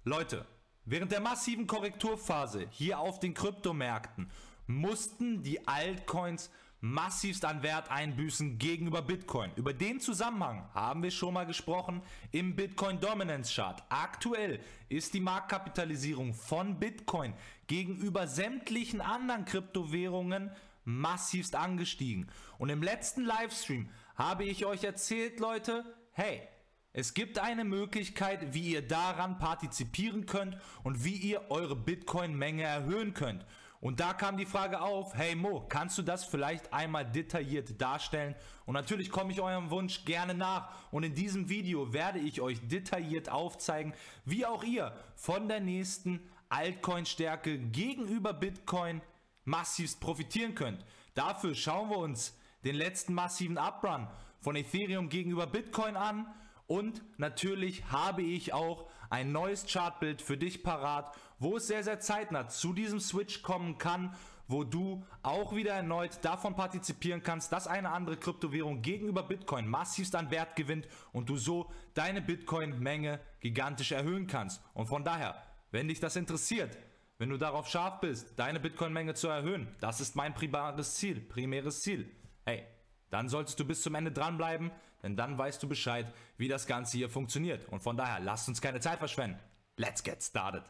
Leute, während der massiven Korrekturphase hier auf den Kryptomärkten mussten die Altcoins massivst an Wert einbüßen gegenüber Bitcoin. Über den Zusammenhang haben wir schon mal gesprochen im Bitcoin Dominance Chart. Aktuell ist die Marktkapitalisierung von Bitcoin gegenüber sämtlichen anderen Kryptowährungen massivst angestiegen. Und im letzten Livestream habe ich euch erzählt, Leute, hey, es gibt eine Möglichkeit, wie ihr daran partizipieren könnt und wie ihr eure Bitcoin-Menge erhöhen könnt. Und da kam die Frage auf, hey Mo, kannst du das vielleicht einmal detailliert darstellen? Und natürlich komme ich eurem Wunsch gerne nach. Und in diesem Video werde ich euch detailliert aufzeigen, wie auch ihr von der nächsten Altcoin-Stärke gegenüber Bitcoin massivst profitieren könnt. Dafür schauen wir uns den letzten massiven Uprun von Ethereum gegenüber Bitcoin an. Und natürlich habe ich auch ein neues Chartbild für dich parat, wo es sehr, sehr zeitnah zu diesem Switch kommen kann, wo du auch wieder erneut davon partizipieren kannst, dass eine andere Kryptowährung gegenüber Bitcoin massivst an Wert gewinnt und du so deine Bitcoin-Menge gigantisch erhöhen kannst. Und von daher, wenn dich das interessiert, wenn du darauf scharf bist, deine Bitcoin-Menge zu erhöhen, das ist mein primäres Ziel, hey, dann solltest du bis zum Ende dranbleiben, denn dann weißt du Bescheid, wie das Ganze hier funktioniert. Und von daher, lasst uns keine Zeit verschwenden. Let's get started.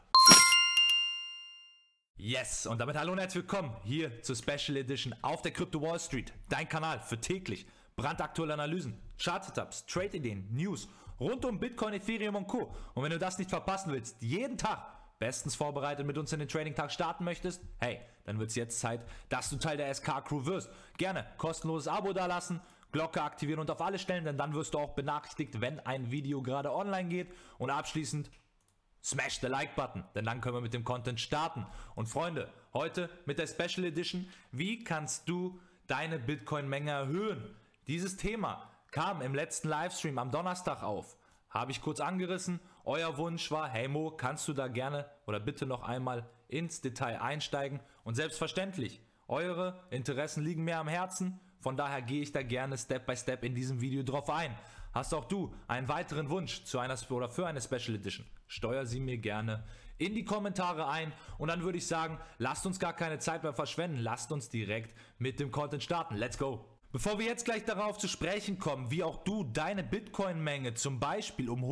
Yes, und damit hallo und herzlich willkommen hier zur Special Edition auf der Crypto Wall Street. Dein Kanal für täglich brandaktuelle Analysen, Chart-Setups, Trade-Ideen, News rund um Bitcoin, Ethereum und Co. Und wenn du das nicht verpassen willst, jeden Tag bestens vorbereitet mit uns in den Trading-Tag starten möchtest, hey, dann wird es jetzt Zeit, dass du Teil der SK-Crew wirst. Gerne kostenloses Abo dalassen, Glocke aktivieren und auf alle stellen, denn dann wirst du auch benachrichtigt, wenn ein Video gerade online geht. Und abschließend smash the Like-Button, denn dann können wir mit dem Content starten. Und Freunde, heute mit der Special Edition, wie kannst du deine Bitcoin-Menge erhöhen? Dieses Thema kam im letzten Livestream am Donnerstag auf. Habe ich kurz angerissen. Euer Wunsch war, hey Mo, kannst du da gerne oder bitte noch einmal ins Detail einsteigen? Und selbstverständlich, eure Interessen liegen mir am Herzen. Von daher gehe ich da gerne Step by Step in diesem Video drauf ein. Hast auch du einen weiteren Wunsch zu einer oder für eine Special Edition? Steuer sie mir gerne in die Kommentare ein. Und dann würde ich sagen, lasst uns gar keine Zeit mehr verschwenden. Lasst uns direkt mit dem Content starten. Let's go! Bevor wir jetzt gleich darauf zu sprechen kommen, wie auch du deine Bitcoin-Menge zum Beispiel um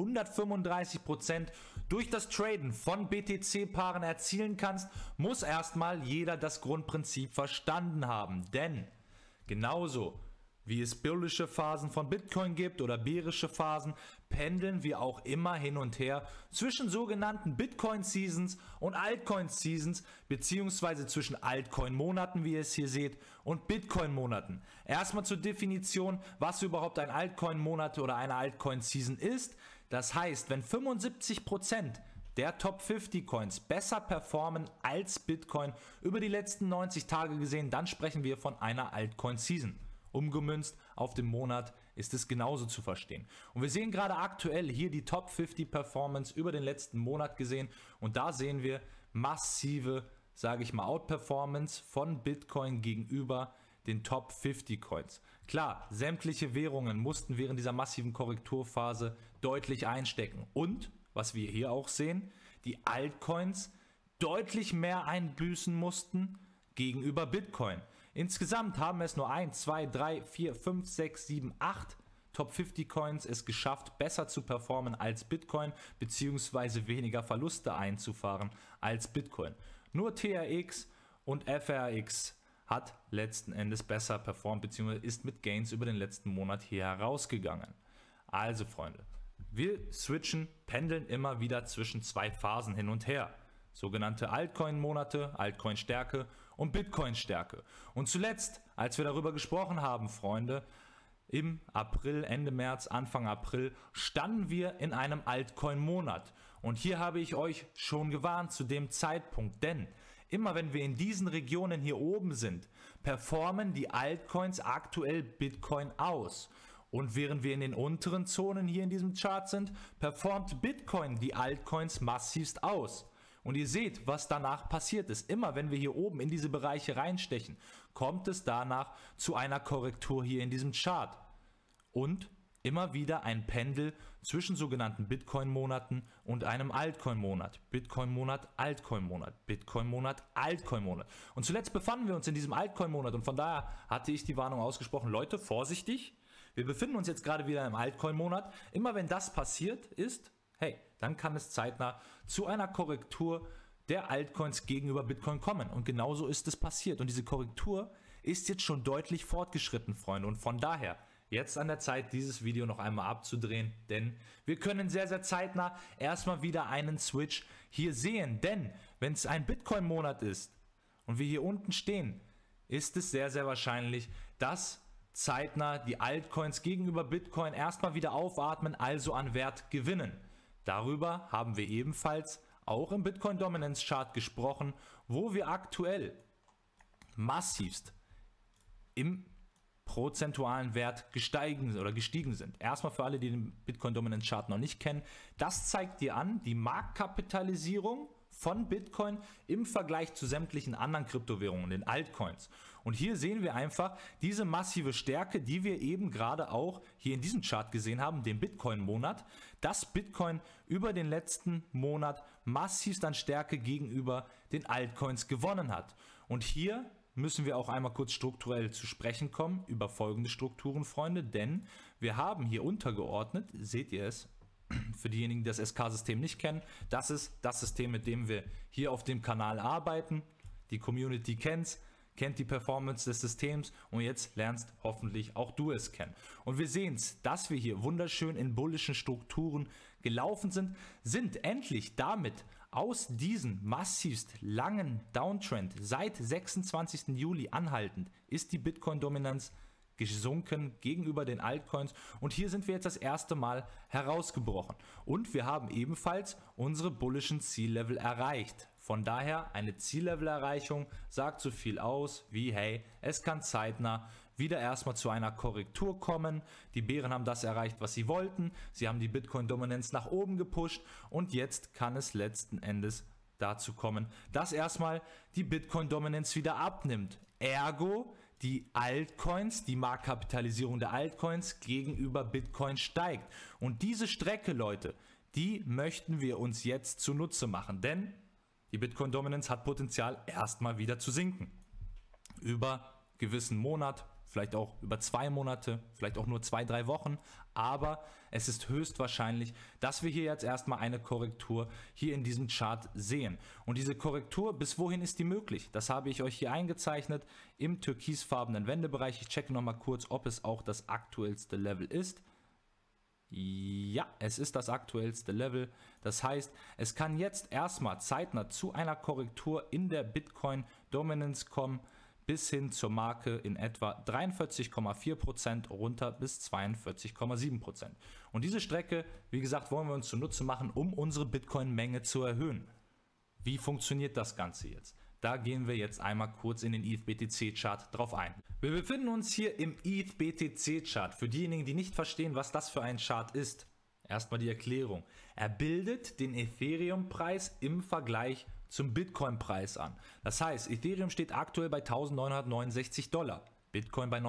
135% durch das Traden von BTC-Paaren erzielen kannst, muss erstmal jeder das Grundprinzip verstanden haben. Denn genauso wie es bullische Phasen von Bitcoin gibt oder bärische Phasen, pendeln wir auch immer hin und her zwischen sogenannten Bitcoin-Seasons und Altcoin-Seasons, beziehungsweise zwischen Altcoin-Monaten, wie ihr es hier seht, und Bitcoin-Monaten. Erstmal zur Definition, was überhaupt ein Altcoin-Monat oder eine Altcoin-Season ist. Das heißt, wenn 75% der Top 50 Coins besser performen als Bitcoin über die letzten 90 Tage gesehen, dann sprechen wir von einer Altcoin-Season. Umgemünzt auf den Monat ist es genauso zu verstehen. Und wir sehen gerade aktuell hier die Top 50 Performance über den letzten Monat gesehen. Und da sehen wir massive, sage ich mal, Outperformance von Bitcoin gegenüber den Top 50 Coins. Klar, sämtliche Währungen mussten während dieser massiven Korrekturphase deutlich einstecken. Und, was wir hier auch sehen, die Altcoins deutlich mehr einbüßen mussten gegenüber Bitcoin. Insgesamt haben es nur 1, 2, 3, 4, 5, 6, 7, 8 Top 50 Coins es geschafft, besser zu performen als Bitcoin bzw. weniger Verluste einzufahren als Bitcoin. Nur TRX und FRX hat letzten Endes besser performt bzw. ist mit Gains über den letzten Monat hier herausgegangen. Also Freunde, wir switchen, pendeln immer wieder zwischen zwei Phasen hin und her. Sogenannte Altcoin-Monate, Altcoin-Stärke und Bitcoin-Stärke. Und zuletzt, als wir darüber gesprochen haben, Freunde, im April, Ende März, Anfang April, standen wir in einem Altcoin-Monat. Und hier habe ich euch schon gewarnt zu dem Zeitpunkt, denn immer wenn wir in diesen Regionen hier oben sind, performen die Altcoins aktuell Bitcoin aus. Und während wir in den unteren Zonen hier in diesem Chart sind, performt Bitcoin die Altcoins massivst aus. Und ihr seht, was danach passiert ist. Immer wenn wir hier oben in diese Bereiche reinstechen, kommt es danach zu einer Korrektur hier in diesem Chart. Und immer wieder ein Pendel zwischen sogenannten Bitcoin-Monaten und einem Altcoin-Monat. Bitcoin-Monat, Altcoin-Monat, Bitcoin-Monat, Altcoin-Monat. Und zuletzt befanden wir uns in diesem Altcoin-Monat und von daher hatte ich die Warnung ausgesprochen, Leute, vorsichtig, wir befinden uns jetzt gerade wieder im Altcoin-Monat. Immer wenn das passiert ist, hey, dann kann es zeitnah zu einer Korrektur der Altcoins gegenüber Bitcoin kommen. Und genauso ist es passiert. Und diese Korrektur ist jetzt schon deutlich fortgeschritten, Freunde. Und von daher jetzt an der Zeit, dieses Video noch einmal abzudrehen, denn wir können sehr, sehr zeitnah erstmal wieder einen Switch hier sehen. Denn wenn es ein Bitcoin-Monat ist und wir hier unten stehen, ist es sehr, sehr wahrscheinlich, dass zeitnah die Altcoins gegenüber Bitcoin erstmal wieder aufatmen, also an Wert gewinnen. Darüber haben wir ebenfalls auch im Bitcoin Dominance Chart gesprochen, wo wir aktuell massivst im prozentualen Wert gestiegen sind. Erstmal für alle, die den Bitcoin Dominance Chart noch nicht kennen, das zeigt dir an, die Marktkapitalisierung von Bitcoin im Vergleich zu sämtlichen anderen Kryptowährungen, den Altcoins. Und hier sehen wir einfach diese massive Stärke, die wir eben gerade auch hier in diesem Chart gesehen haben, den Bitcoin-Monat, dass Bitcoin über den letzten Monat massivst an Stärke gegenüber den Altcoins gewonnen hat. Und hier müssen wir auch einmal kurz strukturell zu sprechen kommen über folgende Strukturen, Freunde, denn wir haben hier untergeordnet, seht ihr es, für diejenigen, die das SK-System nicht kennen, das ist das System, mit dem wir hier auf dem Kanal arbeiten. Die Community kennt die Performance des Systems und jetzt lernst hoffentlich auch du es kennen. Und wir sehen es, dass wir hier wunderschön in bullischen Strukturen gelaufen sind endlich damit aus diesem massivst langen Downtrend seit 26. Juli anhaltend, ist die Bitcoin-Dominanz gesunken gegenüber den Altcoins und hier sind wir jetzt das erste Mal herausgebrochen und wir haben ebenfalls unsere bullischen Ziellevel erreicht. Von daher eine Ziellevel-Erreichung sagt so viel aus wie, hey, es kann zeitnah wieder erstmal zu einer Korrektur kommen. Die Bären haben das erreicht, was sie wollten. Sie haben die Bitcoin-Dominanz nach oben gepusht und jetzt kann es letzten Endes dazu kommen, dass erstmal die Bitcoin-Dominanz wieder abnimmt. Ergo, die Altcoins, die Marktkapitalisierung der Altcoins gegenüber Bitcoin steigt. Und diese Strecke, Leute, die möchten wir uns jetzt zunutze machen, denn die Bitcoin-Dominanz hat Potenzial, erstmal wieder zu sinken. Über gewissen Monat, vielleicht auch über 2 Monate, vielleicht auch nur 2-3 Wochen, aber es ist höchstwahrscheinlich, dass wir hier jetzt erstmal eine Korrektur hier in diesem Chart sehen. Und diese Korrektur, bis wohin ist die möglich? Das habe ich euch hier eingezeichnet im türkisfarbenen Wendebereich. Ich checke nochmal kurz, ob es auch das aktuellste Level ist. Ja, es ist das aktuellste Level. Das heißt, es kann jetzt erstmal zeitnah zu einer Korrektur in der Bitcoin Dominance kommen, bis hin zur Marke in etwa 43,4% runter bis 42,7%. Und diese Strecke, wie gesagt, wollen wir uns zunutze machen, um unsere Bitcoin-Menge zu erhöhen. Wie funktioniert das Ganze jetzt? Da gehen wir jetzt einmal kurz in den ETH-BTC-Chart drauf ein. Wir befinden uns hier im ETH-BTC-Chart. Für diejenigen, die nicht verstehen, was das für ein Chart ist, erstmal die Erklärung. Er bildet den Ethereum-Preis im Vergleich zum Bitcoin-Preis an. Das heißt, Ethereum steht aktuell bei $1969, Bitcoin bei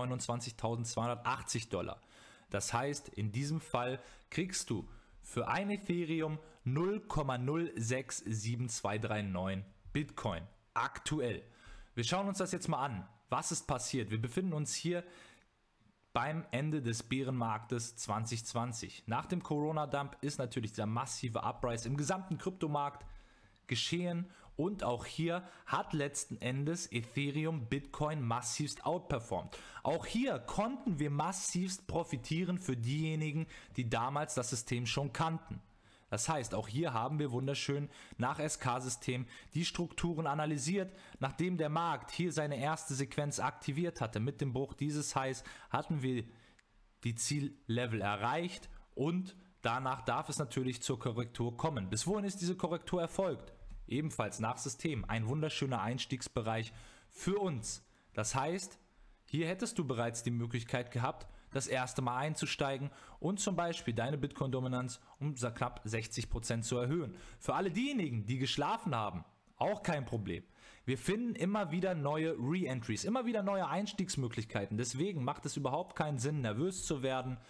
$29.280. Das heißt, in diesem Fall kriegst du für ein Ethereum 0,067239 Bitcoin aktuell. Wir schauen uns das jetzt mal an. Was ist passiert? Wir befinden uns hier beim Ende des Bärenmarktes 2020. Nach dem Corona-Dump ist natürlich dieser massive Uprise im gesamten Kryptomarkt geschehen und auch hier hat letzten Endes Ethereum Bitcoin massivst outperformed. Auch hier konnten wir massivst profitieren für diejenigen, die damals das System schon kannten. Das heißt, auch hier haben wir wunderschön nach SK-System die Strukturen analysiert. Nachdem der Markt hier seine erste Sequenz aktiviert hatte mit dem Bruch dieses Highs, hatten wir die Ziellevel erreicht und danach darf es natürlich zur Korrektur kommen. Bis wohin ist diese Korrektur erfolgt? Ebenfalls nach System. Ein wunderschöner Einstiegsbereich für uns. Das heißt, hier hättest du bereits die Möglichkeit gehabt, das erste Mal einzusteigen und zum Beispiel deine Bitcoin-Dominanz um knapp 60% zu erhöhen. Für alle diejenigen, die geschlafen haben, auch kein Problem. Wir finden immer wieder neue Re-Entries, immer wieder neue Einstiegsmöglichkeiten. Deswegen macht es überhaupt keinen Sinn, nervös zu werden.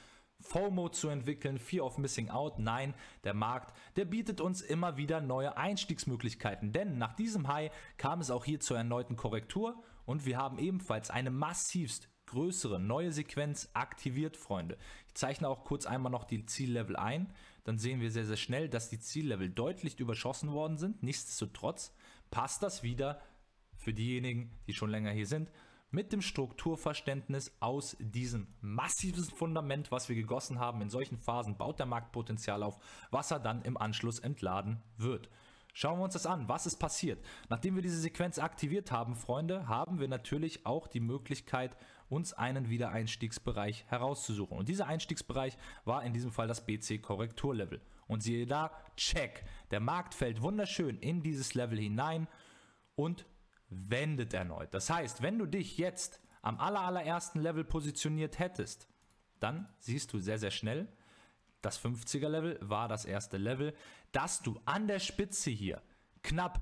FOMO zu entwickeln, Fear of Missing Out. Nein, der Markt, der bietet uns immer wieder neue Einstiegsmöglichkeiten, denn nach diesem High kam es auch hier zur erneuten Korrektur und wir haben ebenfalls eine massivst größere neue Sequenz aktiviert, Freunde. Ich zeichne auch kurz einmal noch die Ziellevel ein, dann sehen wir sehr, sehr schnell, dass die Ziellevel deutlich überschossen worden sind. Nichtsdestotrotz passt das wieder für diejenigen, die schon länger hier sind, mit dem Strukturverständnis aus diesem massiven Fundament, was wir gegossen haben. In solchen Phasen baut der Markt Potenzial auf, was er dann im Anschluss entladen wird. Schauen wir uns das an, was ist passiert. Nachdem wir diese Sequenz aktiviert haben, Freunde, haben wir natürlich auch die Möglichkeit, uns einen Wiedereinstiegsbereich herauszusuchen. Und dieser Einstiegsbereich war in diesem Fall das BC-Korrekturlevel. Und siehe da, check, der Markt fällt wunderschön in dieses Level hinein und wendet erneut. Das heißt, wenn du dich jetzt am allerersten Level positioniert hättest, dann siehst du sehr, sehr schnell, das 50er Level war das erste Level, dass du an der Spitze hier knapp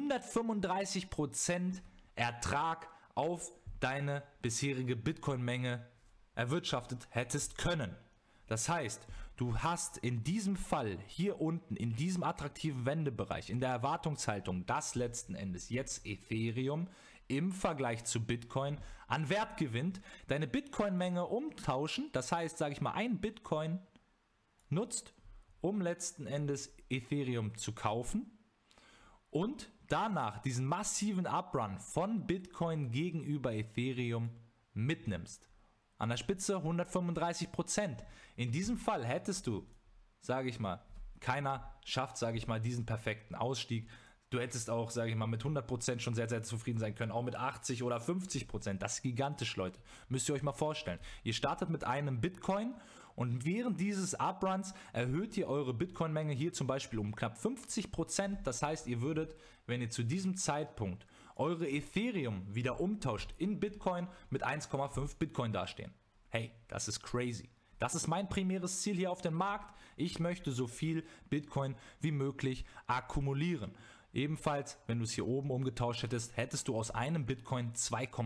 135% Ertrag auf deine bisherige Bitcoin-Menge erwirtschaftet hättest können. Das heißt, du hast in diesem Fall hier unten, in diesem attraktiven Wendebereich, in der Erwartungshaltung, dass letzten Endes jetzt Ethereum im Vergleich zu Bitcoin an Wert gewinnt, deine Bitcoin-Menge umtauschen, das heißt, sage ich mal, ein Bitcoin nutzt, um letzten Endes Ethereum zu kaufen und danach diesen massiven Uprun von Bitcoin gegenüber Ethereum mitnimmst. An der Spitze 135%. In diesem Fall hättest du, sage ich mal, keiner schafft, sage ich mal, diesen perfekten Ausstieg. Du hättest auch, sage ich mal, mit 100% schon sehr, sehr zufrieden sein können, auch mit 80 oder 50%. Das ist gigantisch, Leute. Müsst ihr euch mal vorstellen. Ihr startet mit einem Bitcoin und während dieses Upruns erhöht ihr eure Bitcoin-Menge hier zum Beispiel um knapp 50%. Das heißt, ihr würdet, wenn ihr zu diesem Zeitpunkt eure Ethereum wieder umtauscht in Bitcoin, mit 1,5 Bitcoin dastehen. Hey, das ist crazy. Das ist mein primäres Ziel hier auf dem Markt. Ich möchte so viel Bitcoin wie möglich akkumulieren. Ebenfalls, wenn du es hier oben umgetauscht hättest, hättest du aus einem Bitcoin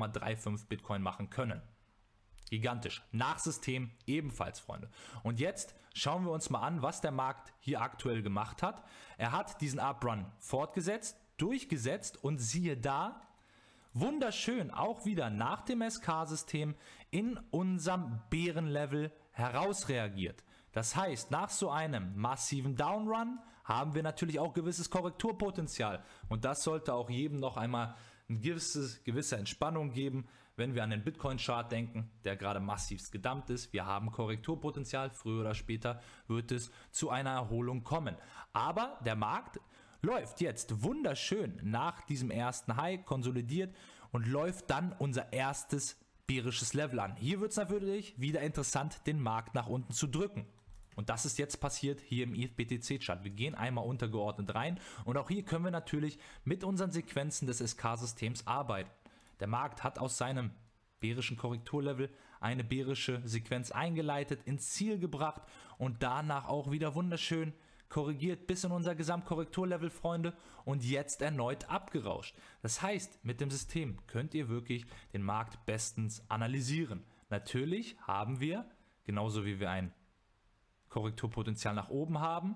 2,35 Bitcoin machen können. Gigantisch. Nach System ebenfalls, Freunde. Und jetzt schauen wir uns mal an, was der Markt hier aktuell gemacht hat. Er hat diesen Uprun fortgesetzt, durchgesetzt und siehe da, wunderschön auch wieder nach dem SK-System in unserem Bärenlevel herausreagiert. Das heißt, nach so einem massiven Downrun haben wir natürlich auch gewisses Korrekturpotenzial und das sollte auch jedem noch einmal eine gewisse Entspannung geben, wenn wir an den Bitcoin-Chart denken, der gerade massivst gedumpt ist. Wir haben Korrekturpotenzial, früher oder später wird es zu einer Erholung kommen. Aber der Markt läuft jetzt wunderschön nach diesem ersten High, konsolidiert und läuft dann unser erstes bärisches Level an. Hier wird es natürlich wieder interessant, den Markt nach unten zu drücken. Und das ist jetzt passiert hier im ETH-BTC-Chart. Wir gehen einmal untergeordnet rein und auch hier können wir natürlich mit unseren Sequenzen des SK-Systems arbeiten. Der Markt hat aus seinem bärischen Korrekturlevel eine bärische Sequenz eingeleitet, ins Ziel gebracht und danach auch wieder wunderschön korrigiert bis in unser Gesamtkorrekturlevel, Freunde, und jetzt erneut abgerauscht. Das heißt, mit dem System könnt ihr wirklich den Markt bestens analysieren. Natürlich haben wir, genauso wie wir ein Korrekturpotenzial nach oben haben,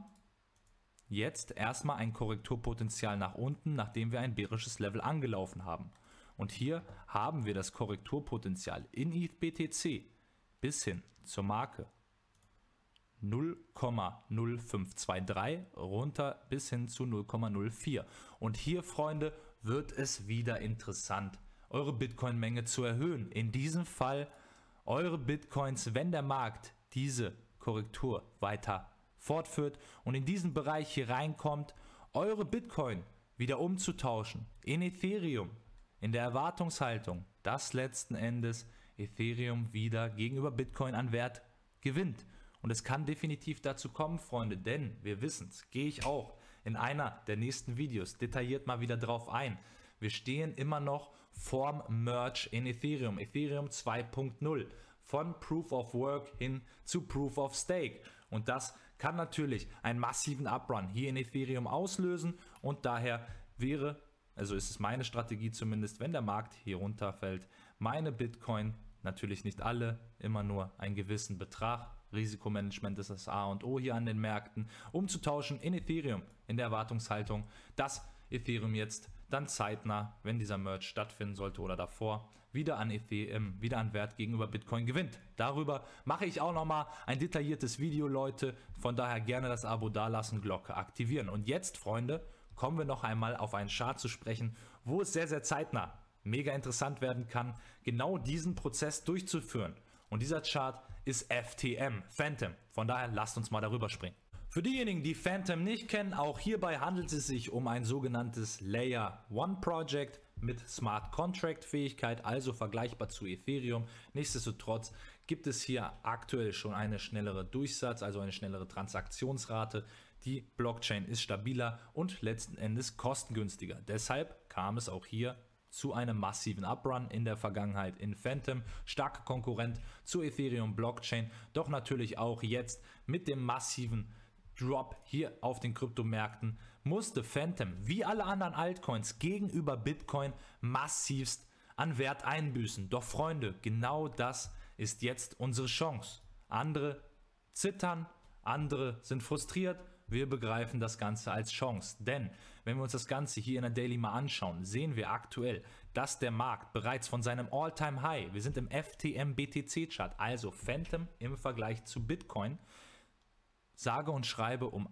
jetzt erstmal ein Korrekturpotenzial nach unten, nachdem wir ein bärisches Level angelaufen haben. Und hier haben wir das Korrekturpotenzial in ETH-BTC bis hin zur Marke 0,0523 runter bis hin zu 0,04. Und hier, Freunde, wird es wieder interessant, eure Bitcoin-Menge zu erhöhen. In diesem Fall eure Bitcoins, wenn der Markt diese Korrektur weiter fortführt und in diesen Bereich hier reinkommt, eure Bitcoin wieder umzutauschen in Ethereum, in der Erwartungshaltung, dass letzten Endes Ethereum wieder gegenüber Bitcoin an Wert gewinnt. Und es kann definitiv dazu kommen, Freunde, denn wir wissen es, gehe ich auch in einer der nächsten Videos detailliert mal wieder drauf ein. Wir stehen immer noch vorm Merge in Ethereum, Ethereum 2.0, von Proof of Work hin zu Proof of Stake. Und das kann natürlich einen massiven Uprun hier in Ethereum auslösen und daher wäre, also ist es meine Strategie zumindest, wenn der Markt hier runterfällt, meine Bitcoin, natürlich nicht alle, immer nur einen gewissen Betrag, Risikomanagement ist das A und O hier an den Märkten, umzutauschen in Ethereum in der Erwartungshaltung, dass Ethereum jetzt dann zeitnah, wenn dieser Merge stattfinden sollte oder davor, wieder an Wert gegenüber Bitcoin gewinnt. Darüber mache ich auch nochmal ein detailliertes Video, Leute. Von daher gerne das Abo dalassen, Glocke aktivieren. Und jetzt, Freunde, kommen wir noch einmal auf einen Chart zu sprechen, wo es sehr, sehr zeitnah mega interessant werden kann, genau diesen Prozess durchzuführen. Und dieser Chart ist FTM, Phantom. Von daher lasst uns mal darüber springen. Für diejenigen, die Phantom nicht kennen, auch hierbei handelt es sich um ein sogenanntes Layer 1 Project mit Smart Contract Fähigkeit, also vergleichbar zu Ethereum. Nichtsdestotrotz gibt es hier aktuell schon eine schnellere Durchsatz, also eine schnellere Transaktionsrate. Die Blockchain ist stabiler und letzten Endes kostengünstiger. Deshalb kam es auch hier zu einem massiven Uprun in der Vergangenheit in Phantom, starker Konkurrent zu Ethereum Blockchain, doch natürlich auch jetzt mit dem massiven Drop hier auf den Kryptomärkten musste Phantom wie alle anderen Altcoins gegenüber Bitcoin massivst an Wert einbüßen. Doch Freunde, genau das ist jetzt unsere Chance. Andere zittern, andere sind frustriert. Wir begreifen das Ganze als Chance, denn wenn wir uns das Ganze hier in der Daily mal anschauen, sehen wir aktuell, dass der Markt bereits von seinem All-Time-High, wir sind im FTM-BTC-Chart, also Phantom im Vergleich zu Bitcoin, sage und schreibe um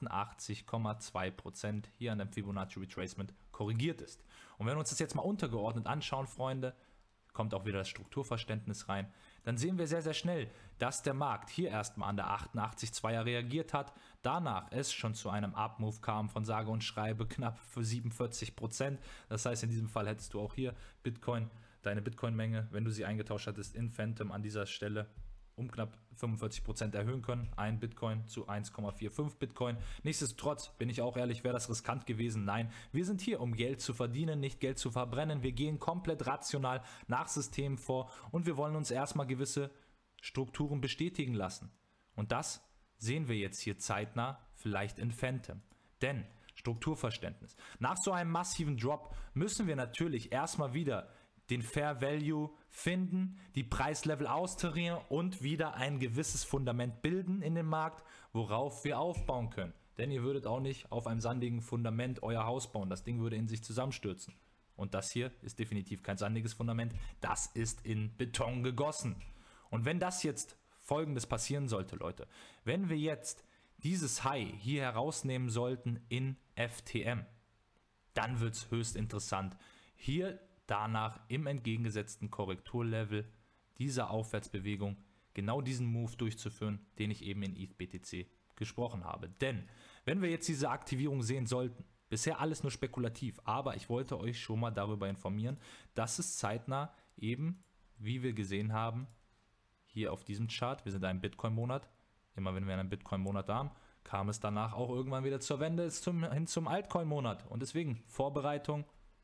88,2% hier an dem Fibonacci Retracement korrigiert ist. Und wenn wir uns das jetzt mal untergeordnet anschauen, Freunde, kommt auch wieder das Strukturverständnis rein, dann sehen wir sehr, sehr schnell, dass der Markt hier erstmal an der 88,2er reagiert hat, danach es schon zu einem Up-Move kam von sage und schreibe knapp für 47%. Das heißt, in diesem Fall hättest du auch hier Bitcoin, deine Bitcoin-Menge, wenn du sie eingetauscht hattest in Phantom an dieser Stelle, um knapp 45% erhöhen können. Ein Bitcoin zu 1,45 Bitcoin. Nichtsdestotrotz, bin ich auch ehrlich, wäre das riskant gewesen. Nein, wir sind hier, um Geld zu verdienen, nicht Geld zu verbrennen. Wir gehen komplett rational nach Systemen vor und wir wollen uns erstmal gewisse Strukturen bestätigen lassen. Und das sehen wir jetzt hier zeitnah, vielleicht in Phantom. Denn Strukturverständnis. Nach so einem massiven Drop müssen wir natürlich erstmal wieder den Fair Value finden, die Preislevel austarieren und wieder ein gewisses Fundament bilden in dem Markt, worauf wir aufbauen können. Denn ihr würdet auch nicht auf einem sandigen Fundament euer Haus bauen. Das Ding würde in sich zusammenstürzen. Und das hier ist definitiv kein sandiges Fundament. Das ist in Beton gegossen. Und wenn das jetzt Folgendes passieren sollte, Leute. Wenn wir jetzt dieses High hier herausnehmen sollten in FTM, dann wird es höchst interessant. Hier danach im entgegengesetzten Korrekturlevel dieser Aufwärtsbewegung genau diesen Move durchzuführen, den ich eben in ETH-BTC gesprochen habe. Denn wenn wir jetzt diese Aktivierung sehen sollten, bisher alles nur spekulativ, aber ich wollte euch schon mal darüber informieren, dass es zeitnah eben, wie wir gesehen haben, hier auf diesem Chart, wir sind ein Bitcoin-Monat, immer wenn wir einen Bitcoin-Monat haben, kam es danach auch irgendwann wieder zur Wende hin zum Altcoin-Monat. Und deswegen, Vorbereitung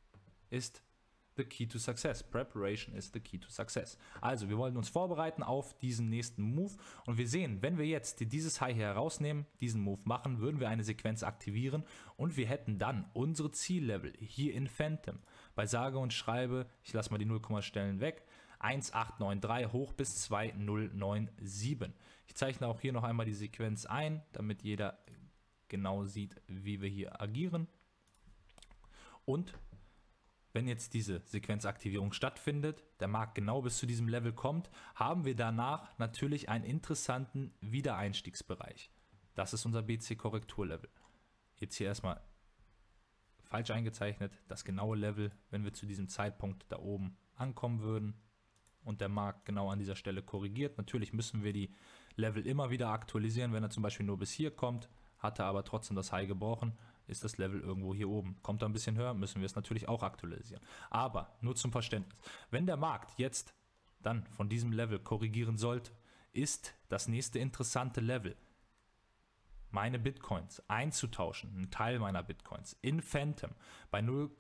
ist the key to success. Preparation is the key to success. Also, wir wollen uns vorbereiten auf diesen nächsten Move und wir sehen, wenn wir jetzt dieses High hier herausnehmen, diesen Move machen, würden wir eine Sequenz aktivieren und wir hätten dann unsere Ziellevel hier in Phantom bei sage und schreibe, ich lasse mal die 0, Stellen weg, 1893 hoch bis 2097. Ich zeichne auch hier noch einmal die Sequenz ein, damit jeder genau sieht, wie wir hier agieren. Und wenn jetzt diese Sequenzaktivierung stattfindet, der Markt genau bis zu diesem Level kommt, haben wir danach natürlich einen interessanten Wiedereinstiegsbereich. Das ist unser BC-Korrekturlevel. Jetzt hier erstmal falsch eingezeichnet, das genaue Level, wenn wir zu diesem Zeitpunkt da oben ankommen würden und der Markt genau an dieser Stelle korrigiert. Natürlich müssen wir die Level immer wieder aktualisieren, wenn er zum Beispiel nur bis hier kommt, hat er aber trotzdem das High gebrochen, ist das Level irgendwo hier oben. Kommt er ein bisschen höher, müssen wir es natürlich auch aktualisieren. Aber nur zum Verständnis, wenn der Markt jetzt dann von diesem Level korrigieren sollte, ist das nächste interessante Level, meine Bitcoins einzutauschen, einen Teil meiner Bitcoins in Phantom bei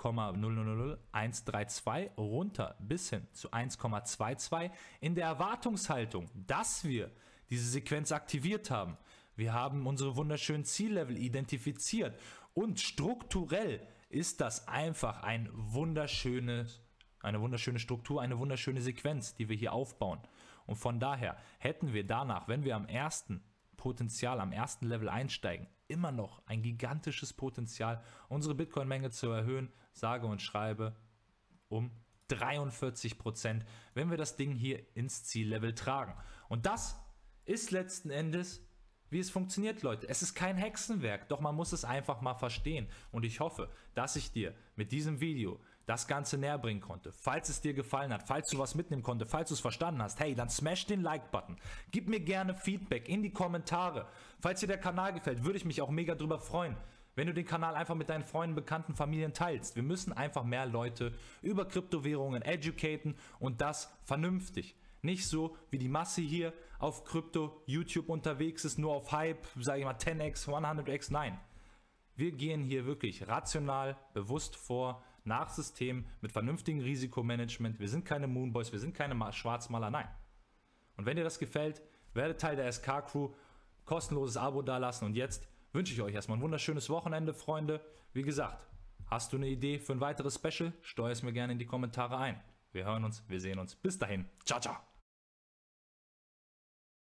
0,000132 runter bis hin zu 1,22 in der Erwartungshaltung, dass wir diese Sequenz aktiviert haben. Wir haben unsere wunderschönen Ziellevel identifiziert und strukturell ist das einfach eine wunderschöne Struktur, eine wunderschöne Sequenz, die wir hier aufbauen. Und von daher hätten wir danach, wenn wir am ersten Level einsteigen, immer noch ein gigantisches Potenzial, unsere Bitcoin-Menge zu erhöhen, sage und schreibe, um 43%, wenn wir das Ding hier ins Ziellevel tragen. Und das ist letzten Endes, wie es funktioniert, Leute. Es ist kein Hexenwerk, doch man muss es einfach mal verstehen. Und ich hoffe, dass ich dir mit diesem Video das Ganze näher bringen konnte. Falls es dir gefallen hat, falls du was mitnehmen konntest, falls du es verstanden hast, hey, dann smash den Like-Button. Gib mir gerne Feedback in die Kommentare. Falls dir der Kanal gefällt, würde ich mich auch mega drüber freuen, wenn du den Kanal einfach mit deinen Freunden, Bekannten, Familien teilst. Wir müssen einfach mehr Leute über Kryptowährungen educaten und das vernünftig. Nicht so, wie die Masse hier auf Krypto, YouTube unterwegs ist, nur auf Hype, sage ich mal 10x, 100x, nein. Wir gehen hier wirklich rational, bewusst vor, nach System, mit vernünftigem Risikomanagement. Wir sind keine Moonboys, wir sind keine Schwarzmaler, nein. Und wenn dir das gefällt, werde Teil der SK-Crew, kostenloses Abo dalassen und jetzt wünsche ich euch erstmal ein wunderschönes Wochenende, Freunde. Wie gesagt, hast du eine Idee für ein weiteres Special? Steuer es mir gerne in die Kommentare ein. Wir hören uns, wir sehen uns. Bis dahin. Ciao, ciao.